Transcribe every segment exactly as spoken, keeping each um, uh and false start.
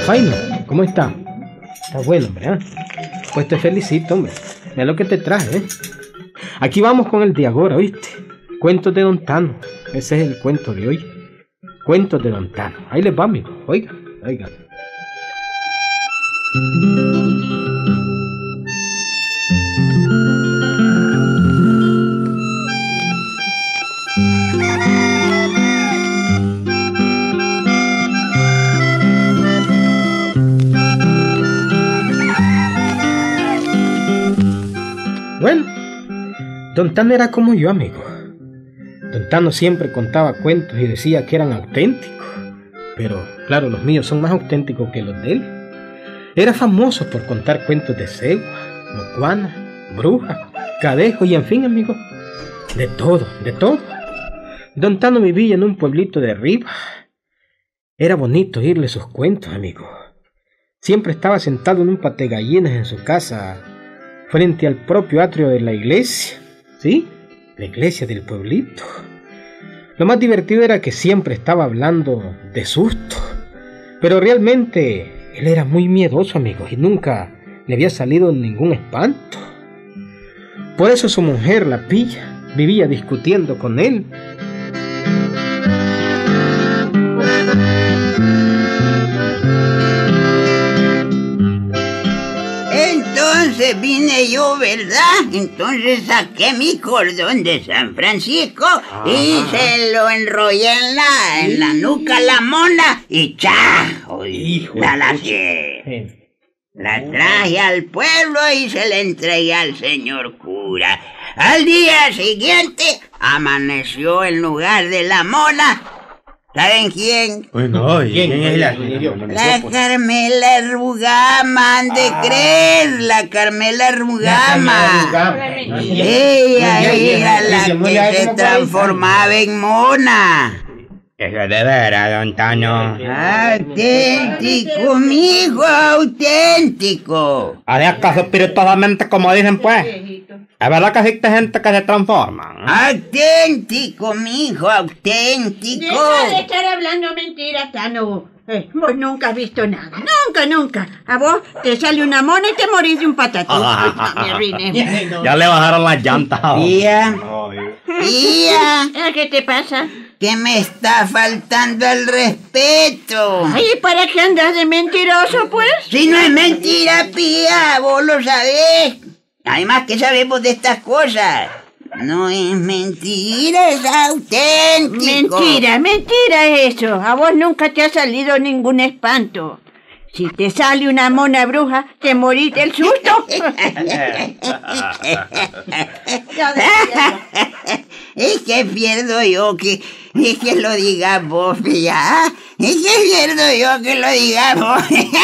Faino, ¿cómo está? Está bueno, hombre, ¿eh? Pues te felicito, hombre. Mira lo que te traje, ¿eh? Aquí vamos con el de ahora, ¿oíste? Cuentos de Don Tano. Ese es el cuento de hoy. Cuentos de Don Tano. Ahí les va, amigo. Oigan, oigan. Bueno, Don Tano era como yo, amigo. Don Tano siempre contaba cuentos y decía que eran auténticos. Pero, claro, los míos son más auténticos que los de él. Era famoso por contar cuentos de cegua, mocuana, bruja, cadejo y en fin, amigo, de todo, de todo. Don Tano vivía en un pueblito de arriba. Era bonito oírle sus cuentos, amigo. Siempre estaba sentado en un pategallinas en su casa, frente al propio atrio de la iglesia, ¿sí? La iglesia del pueblito. Lo más divertido era que siempre estaba hablando de susto, pero realmente él era muy miedoso, amigos, y nunca le había salido ningún espanto. Por eso su mujer, la Pilla, vivía discutiendo con él. Entonces vine yo, ¿verdad? Entonces saqué mi cordón de San Francisco ah, y se lo enrollé en la, en la nuca a la mona y ¡cha! Hijo la lacié. La traje al pueblo y se la entregué al señor cura. Al día siguiente amaneció en lugar de la mona. ¿Saben quién? Bueno, ¿quién, ¿quién es la? La Carmela Rugama, han de creer, la Carmela Rugama. Ella era la que se transformaba en mona. Eso de veras, Don Tano. Auténtico, mijo, auténtico. ¿Haré caso espiritualmente como dicen, pues? ¿Es verdad que existe gente que se transforma? Auténtico, mijo, auténtico. Deja de estar hablando mentiras, Tano. Eh, vos nunca has visto nada. Nunca, nunca. A vos te sale una mona y te morís de un patatón. Ya le bajaron las llantas. Tía. Tía. ¿Qué te pasa? Que me está faltando el respeto. Ay, ¿para qué andas de mentiroso, pues? Si no es mentira, Pía, vos lo sabés. Además, ¿qué sabemos de estas cosas? No es mentira, es auténtico. Mentira, mentira eso. A vos nunca te ha salido ningún espanto. Si te sale una mona bruja, te morís del susto. Es que pierdo yo que, es que lo digas vos, ya. Es que pierdo yo que lo digas vos.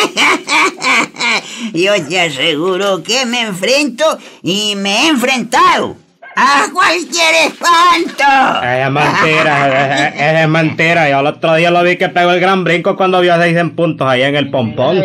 Yo te aseguro que me enfrento y me he enfrentado a cualquier espanto. Es mentira, es, es mentira. Yo el otro día lo vi que pegó el gran brinco cuando vio seis en puntos ahí en el pompón.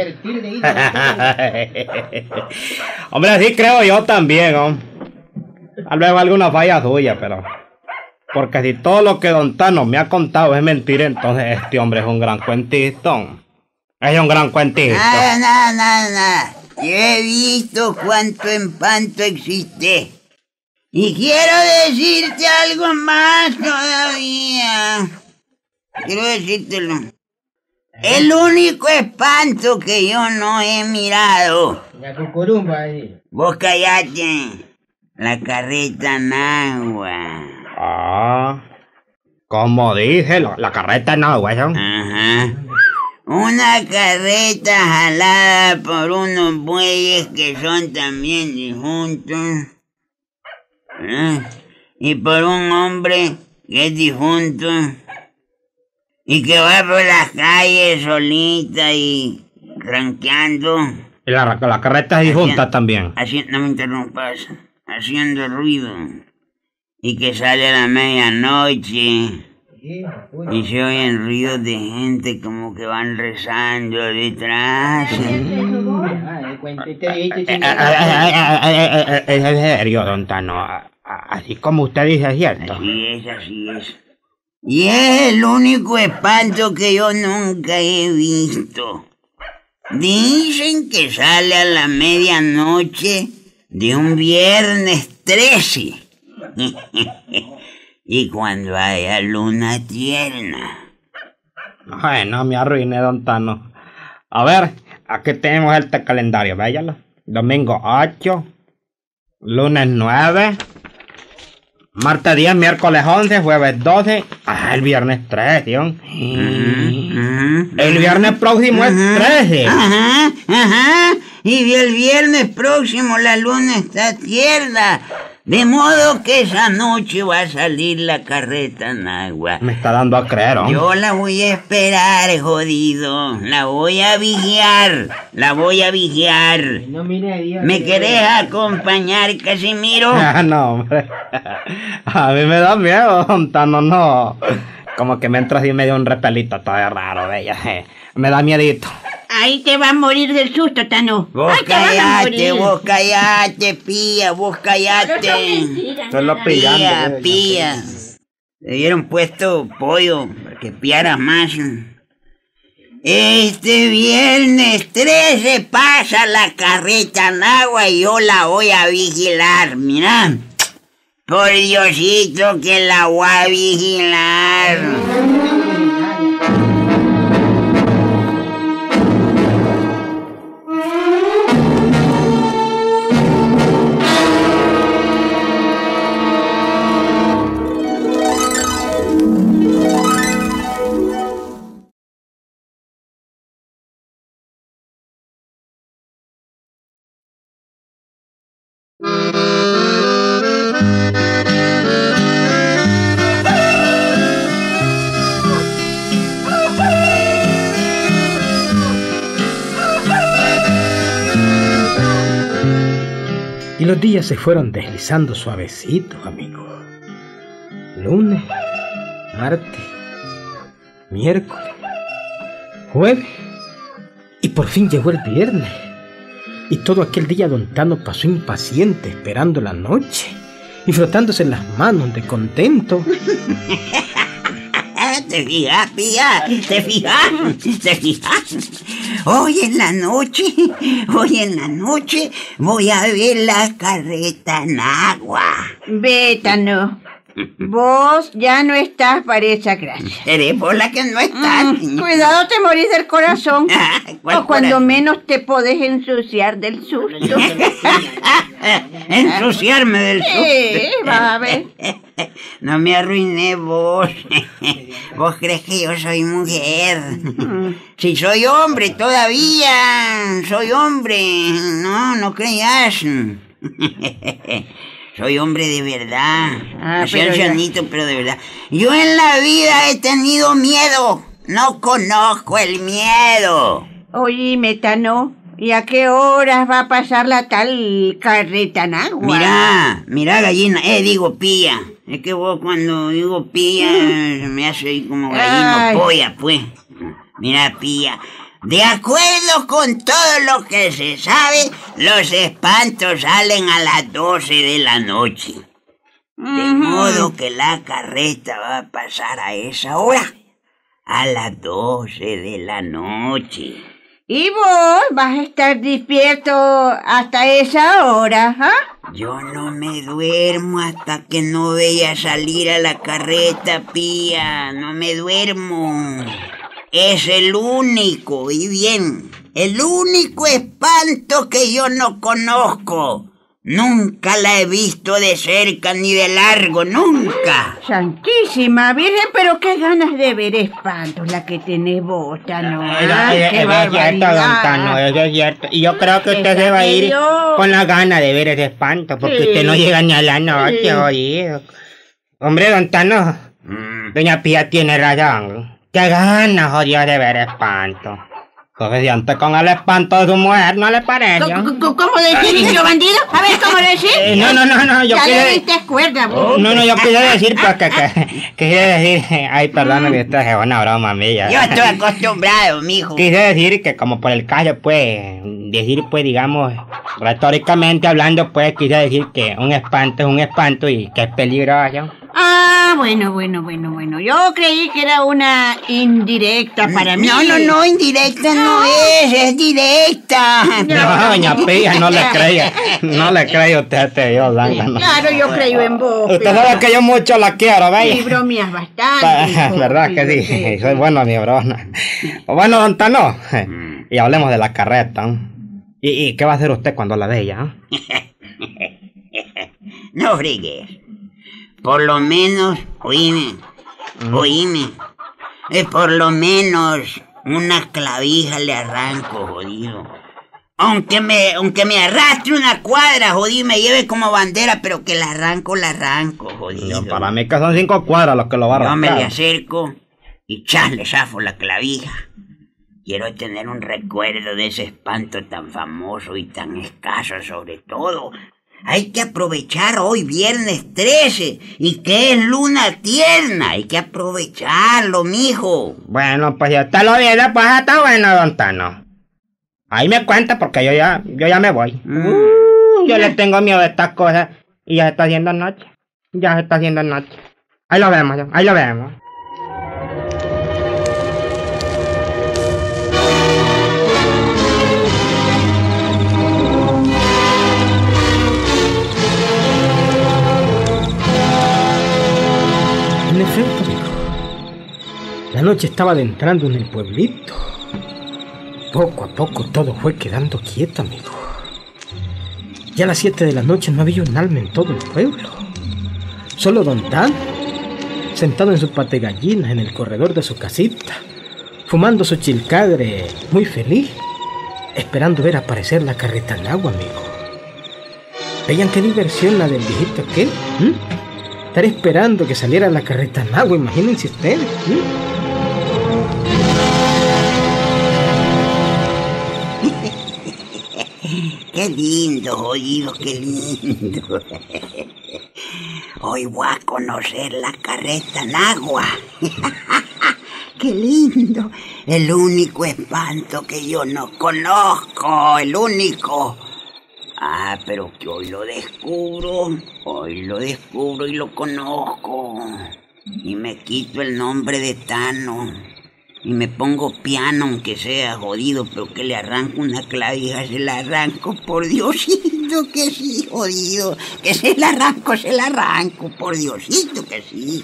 Hombre, así creo yo también, ¿no? Tal vez alguna falla suya, pero... Porque si todo lo que Don Tano me ha contado es mentira, entonces este hombre es un gran cuentista. Es un gran cuentista. Nada, nada, nada, nada. Yo he visto cuánto espanto existe. Y quiero decirte algo más todavía. Quiero decírtelo. El único espanto que yo no he mirado. La cucurumba ahí. Vos callate. La carreta nagua. Ah, como dije, la, la carreta nagua, ¿no? Ajá. Una carreta jalada por unos bueyes que son también difuntos. ¿Eh? Y por un hombre que es difunto y que va por las calles solita y ranqueando. Y la, la carreta es difunta también. Así, no me interrumpas. Haciendo ruido. Y que sale a la medianoche y se oyen ruidos de gente como que van rezando detrás. Es serio, Don Tano. Así como usted dice, es cierto. Así es, así es. Y es el único espanto que yo nunca he visto. Dicen que sale a la medianoche de un viernes trece. Y cuando haya luna tierna. Ay, no me arruiné, don Tano. A ver, aquí tenemos este calendario, véyalo. Domingo ocho, lunes nueve, martes diez, miércoles once, jueves doce, ah, el viernes trece, ¿no? Uh-huh. El viernes próximo uh-huh. es trece. Ajá, ajá. Y el viernes próximo la luna está tierna. De modo que esa noche va a salir la carreta Nagua. Me está dando a creer, ¿no? Yo la voy a esperar, jodido. La voy a vigiar. La voy a vigiar. No, mire, Dios, ¿Me Dios. querés acompañar, Casimiro? Ah, no, hombre. A mí me da miedo, don Tano, no. Como que me entra así medio un repelito todo raro, bella. Me da miedito. Ahí te vas a morir del susto, Tano. Vos Ay, te vas a callate, morir. vos callate, pía, vos callate. Solo Pía, pillando. pía. Te dieron puesto pollo para que piaras más. Este viernes trece pasa la carreta Nagua y yo la voy a vigilar, mirá. Por Diosito que la voy a vigilar. Y los días se fueron deslizando suavecitos, amigo. Lunes, martes, miércoles, jueves, y por fin llegó el viernes. Y todo aquel día don Tano pasó impaciente esperando la noche y frotándose las manos de contento. ¿Te fijas, pía? ¿Te fijas? ¿Te fijas? Hoy en la noche, hoy en la noche voy a ver la carreta Nagua. Ve, Tano. Vos ya no estás para esa gracia. Eres vos la que no estás. Mm, cuidado, te morís del corazón. ¿Cuál O cuando corazón? menos te podés ensuciar del susto. Ensuciarme del susto. Sí, va a ver. No me arruiné vos. ¿Vos crees que yo soy mujer? Si soy hombre todavía. Soy hombre. No, no creas. Soy hombre de verdad. Ah, No soy pero ya- ancianito, pero de verdad. Yo en la vida he tenido miedo. No conozco el miedo. Oíme, Tano, ¿y a qué horas va a pasar la tal carreta Nagua? Mirá, mirá gallina, eh, digo pilla. Es que vos cuando digo pilla se me hace ahí como gallina Ay. o polla, pues. Mirá, pilla. De acuerdo con todo lo que se sabe, los espantos salen a las doce de la noche. De Ujú. modo que la carreta va a pasar a esa hora. A las doce de la noche. ¿Y vos vas a estar despierto hasta esa hora, ah? Yo no me duermo hasta que no vea salir a la carreta, pía. No me duermo. Es el único, y bien, el único espanto que yo no conozco. Nunca la he visto de cerca ni de largo, nunca. Santísima Virgen, pero qué ganas de ver espantos la que tenés vos, Tano. Eso Ah, es qué cierto, don barbaridad. Tano, eso es cierto. Y yo creo que usted Esa se va a ir medio- con la gana de ver ese espanto, porque Sí. usted no llega ni a la noche, Sí. jodido. Hombre, don Tano, Mm. doña Pía tiene razón. Qué ganas, jodido, de ver espanto. Suficiente con el espanto de su mujer, ¿no le parece? ¿Cómo, cómo- cómo decís, niño bandido? A ver, ¿cómo decís? Eh, no, no, no, no, yo ya quiero... le diste cuerda, vos. No, no, yo quería decir, pues, que, que, quería decir, ay, perdóname, esto es una broma mía. Yo estoy acostumbrado, mijo. Quise decir que como por el caso, pues, decir, pues, digamos, retóricamente hablando, pues, quise decir que un espanto es un espanto y que es peligroso. Ah, Ah, bueno, bueno, bueno, bueno. Yo creí que era una indirecta para mí. No, no, no, indirecta no es, es directa. No, doña Pía, no le creía. No le creía usted a este yo, zángano. Claro, yo creo en vos. Usted sabe que yo mucho la quiero, ¿veis? Y bromeas bastante. hijo. ¿Verdad que sí? Soy bueno, mi brona. Bueno, don Tano, y hablemos de la carreta. ¿Y, y qué va a hacer usted cuando la de ella? No frigues. Por lo menos, oíme, oíme. Eh, por lo menos una clavija le arranco, jodido. Aunque me, aunque me arrastre una cuadra, jodido, y me lleve como bandera, pero que la arranco, la arranco, jodido. No, para mí que son cinco cuadras los que lo va a Yo arrancar. me le acerco y chas, le zafo la clavija. Quiero tener un recuerdo de ese espanto tan famoso y tan escaso, sobre todo. Hay que aprovechar hoy viernes trece y que es luna tierna. Hay que aprovecharlo, mijo. Bueno, pues ya está lo viene, pues está bueno, don Tano. Ahí me cuenta porque yo ya, yo ya me voy. Mm. Uh, yo le tengo miedo a estas cosas y ya se está haciendo noche. Ya se está haciendo noche. Ahí lo vemos, ahí lo vemos. En efecto, amigo, la noche estaba adentrando en el pueblito. Poco a poco todo fue quedando quieto, amigo. Ya a las siete de la noche no había un alma en todo el pueblo. Solo don Tano, sentado en su pate gallinas en el corredor de su casita, fumando su chilcadre muy feliz, esperando ver aparecer la carreta en agua, amigo. ¿Veían qué diversión la del viejito aquel? ¿Mm? Estar esperando que saliera la carreta en agua, imagínense ustedes. ¿Mm? Qué lindo, jodido, qué lindo. Hoy voy a conocer la carreta en agua. Qué lindo. El único espanto que yo no conozco, el único. Ah, pero que hoy lo descubro, hoy lo descubro y lo conozco. Y me quito el nombre de Tano. Y me pongo piano, aunque sea jodido, pero que le arranco una clavija, se la arranco, por Diosito que sí, jodido. Que se la arranco, se la arranco, por Diosito que sí.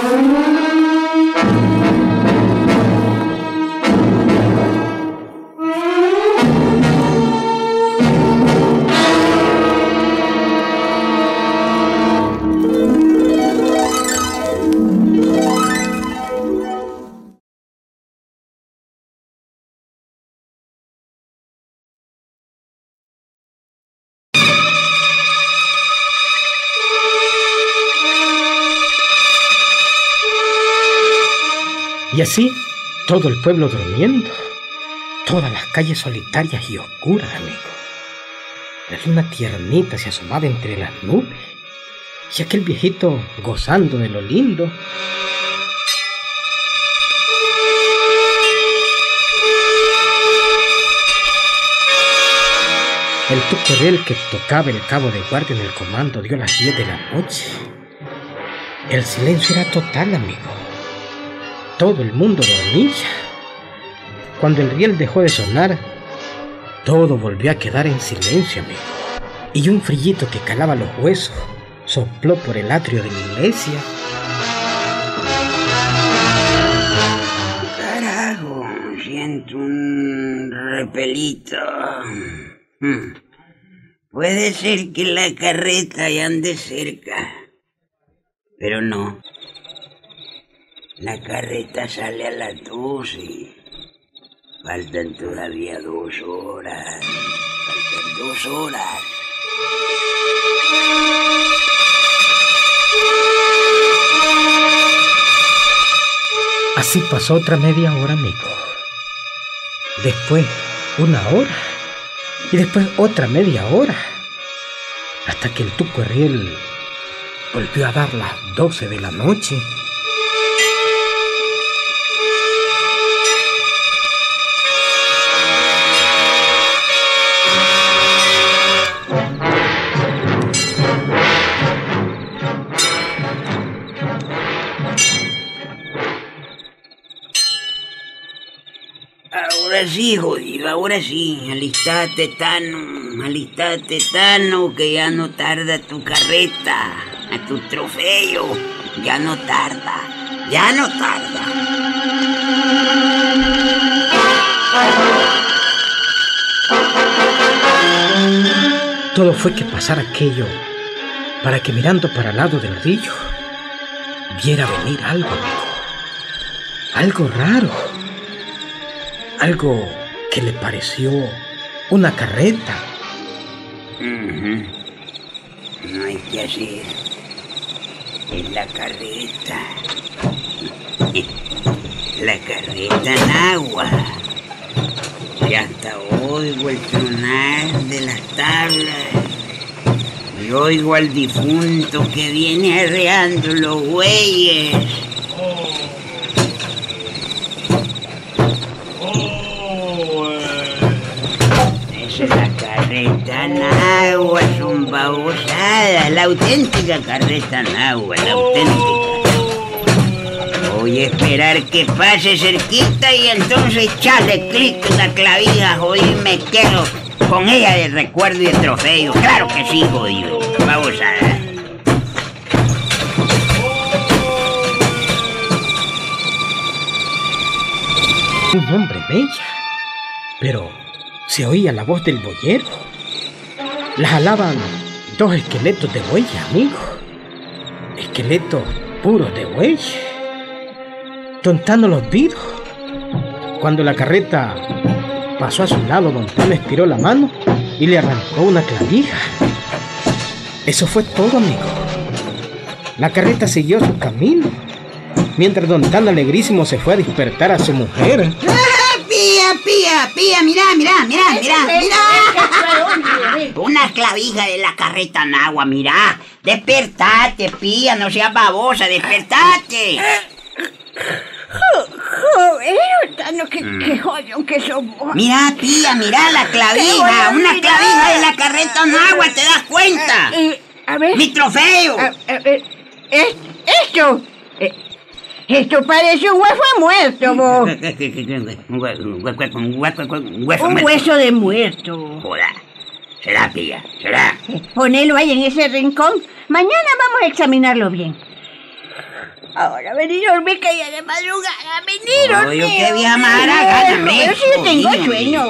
Y así, todo el pueblo durmiendo, todas las calles solitarias y oscuras, amigo. La luna tiernita se asomaba entre las nubes, y aquel viejito gozando de lo lindo. El tucorriel que tocaba el cabo de guardia en el comando dio las diez de la noche. El silencio era total, amigo. Todo el mundo dormía. Cuando el riel dejó de sonar, todo volvió a quedar en silencio, amigo. Y un frillito que calaba los huesos sopló por el atrio de la iglesia. Carajo, siento un repelito. Hmm. Puede ser que la carreta ya ande cerca, pero no. La carreta sale a las doce. Faltan todavía dos horas. Faltan dos horas. Así pasó otra media hora, amigo. Después una hora. Y después otra media hora. Hasta que el tucorriel volvió a dar las doce de la noche. ahora sí, jodido, ahora sí. Alistate, Tano, alistate, Tano, que ya no tarda tu carreta, a tu trofeo. Ya no tarda, ya no tarda. Todo fue que pasara aquello para que mirando para el lado del río viera venir algo, amigo. Algo raro. Algo que le pareció una carreta. Uh-huh. No hay que hacer. Es la carreta. La carreta en agua. Y hasta oigo el tronar de las tablas. Y oigo al difunto que viene arreando los bueyes. Esa es la carreta en agua, son babosadas. La auténtica carreta en agua, la auténtica. Voy a esperar que pase cerquita y entonces echarle clic a la clavija, jodido, y me quedo con ella de recuerdo y de trofeo. Claro que sí, jodido. Vamos a ver. Un hombre bella, pero se oía la voz del boyero. La jalaban dos esqueletos de buey, amigo. Esqueletos puros de buey. Don Tano los vio. Cuando la carreta pasó a su lado, Don Tano estiró la mano y le arrancó una clavija. Eso fue todo, amigo. La carreta siguió su camino, mientras Don Tano alegrísimo se fue a despertar a su mujer. Pía, pía, pía, mirá, mirá, mirá, mirá, mirá. Una clavija de la carreta en agua, mirá. Despertate, pía, no seas babosa, despertate. Joder, Tano, qué, qué jodión que somos. Mirá, pía, mirá la clavija, una clavija de la carreta en agua, ¿te das cuenta? Eh, a ver. ¡Mi trofeo! A, a ver, es, esto. Eh, esto parece un hueso muerto, vos. Un hueso de muerto. Joda, será, pía, será. Ponelo ahí en ese rincón. Mañana vamos a examinarlo bien. Ahora, vení a dormir, que ya de madrugada. Vení a dormir. Oye, qué vieja maraca, Pero si yo tengo sueño.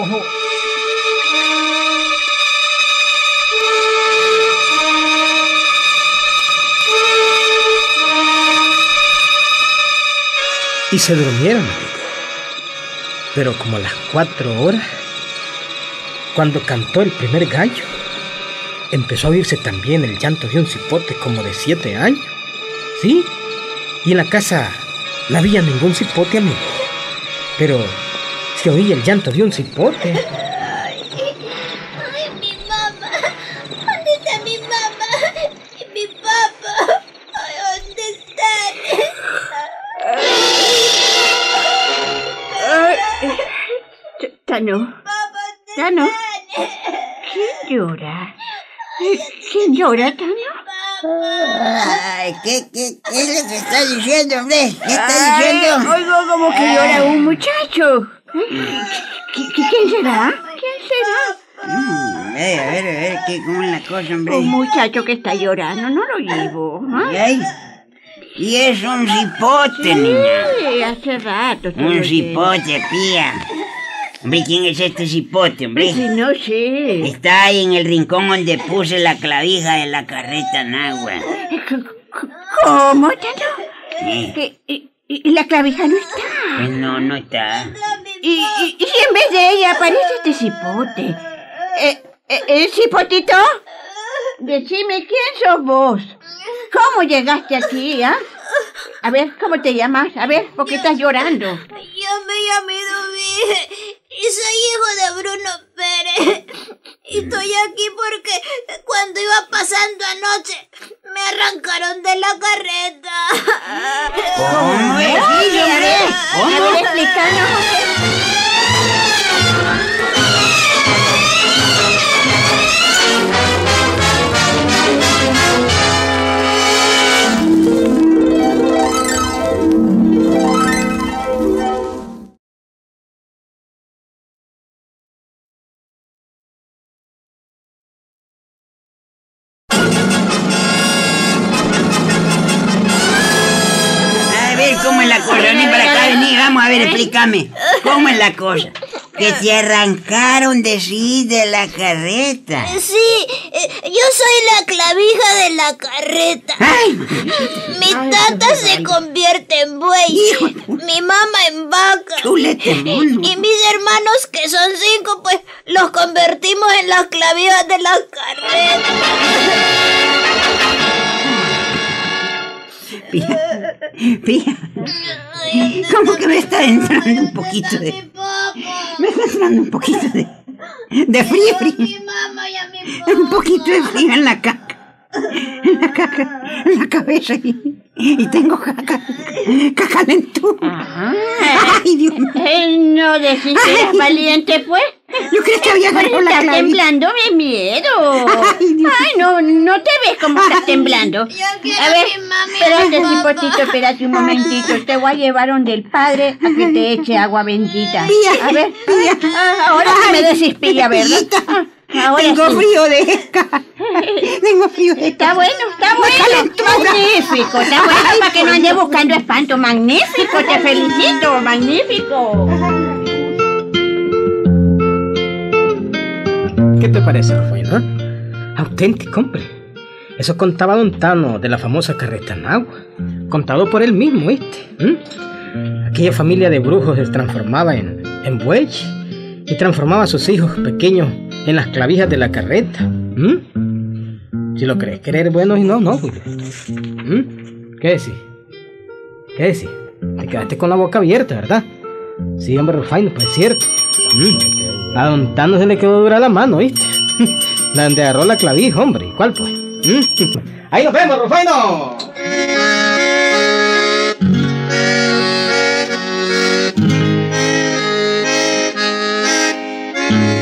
Y se durmieron, amigo. Pero como a las cuatro horas, cuando cantó el primer gallo, empezó a oírse también el llanto de un cipote como de siete años. ¿Sí? Y en la casa no había ningún cipote, amigo. Pero se oía el llanto de un cipote. Ay, ay, mi mamá. ¿Dónde está mi mamá? ¿Y mi papá? Ay, ¿dónde están? Tano, Papá, ¿dónde Tano, están? ¿quién llora? ¿Quién llora, Tano? Ay, ¿qué, qué, ¿qué es lo que está diciendo, hombre? ¿Qué está diciendo? Oigo como que llora un muchacho. ¿Qui- qui- ¿Quién será? ¿Quién será? Mm, a ver, a ver, a ver, ¿qué, ¿cómo es la cosa, hombre? Un muchacho que está llorando, no lo llevo. ¿Ah? Ay, y es un cipote, niña. Sí, hace rato. te Un lo cipote, pía. Hombre, ¿quién es este cipote, hombre? Sí, no sé. Está ahí en el rincón donde puse la clavija de la carreta en agua. ¿Cómo, Tano? Eh, Que- y, y- y la clavija no está. pues no, no está. Y, y, y en vez de ella aparece este cipote. Eh, eh, ¿El cipotito? Decime, ¿quién sos vos? ¿Cómo llegaste aquí, ah? A ver, ¿cómo te llamas? A ver, ¿por qué estás llorando? Yo me llamo Dubí y soy hijo de Bruno Pérez. Y estoy aquí porque cuando iba pasando anoche me arrancaron de la carreta. ¿Cómo es, hombre? A ver, explícanos. ¿Cómo es la cosa? Vení para acá, vení, vamos a ver, explícame. ¿Cómo es la cosa? Que te arrancaron de sí de la carreta. Sí, eh, yo soy la clavija de la carreta. Ay, Mi tata se convierte en buey, mi mamá en vaca. chulete mono. Y mis hermanos, que son cinco, pues los convertimos en las clavijas de la carreta. Pía, Pía, ¿cómo que me está entrando un poquito de... Me está entrando un poquito de... De frío, frío. Un poquito de frío en la caca. En la caca, en la cabeza y, y tengo caca, caca lentú. Ay, Dios mío. Eh, no decís que eres valiente, pues. Yo creí que había agarrado la Estás clavija. temblando de miedo. Ay, Dios. Ay, no, no te ves como estás temblando. Yo quiero A ver, a mi mami. espérate, cipotito, espérate un momentito. Te voy a llevar donde el padre a que te eche agua bendita. Pía, A ver, Pía. ah, ahora sí me decís pilla, ¿verdad? Pillita. Ah, ahora Tengo sí. frío de esca. Tengo frío de esca. Está bueno, está bueno. calentura. Magnífico, está bueno para que no ande buscando espanto. Magnífico, te felicito, magnífico. ¿Qué te parece, Rufaino? ¿Eh? Auténtico, hombre. Eso contaba Don Tano de la famosa carreta en agua. Contado por él mismo, ¿viste? ¿Mm? Aquella familia de brujos se transformaba en, en bueyes y transformaba a sus hijos pequeños en las clavijas de la carreta. ¿Mm? Si lo crees querer bueno y no, no. ¿Mm? ¿Qué decís? ¿Qué decís? Te quedaste con la boca abierta, ¿verdad? Sí, hombre, Rufaino, pues es cierto. ¿Mm? A Don Tano se le quedó dura la mano, ¿viste? La donde agarró la clavija, hombre. ¿Cuál pues? ¿Mm? ¡Ahí nos vemos, Rufaino! Thank you.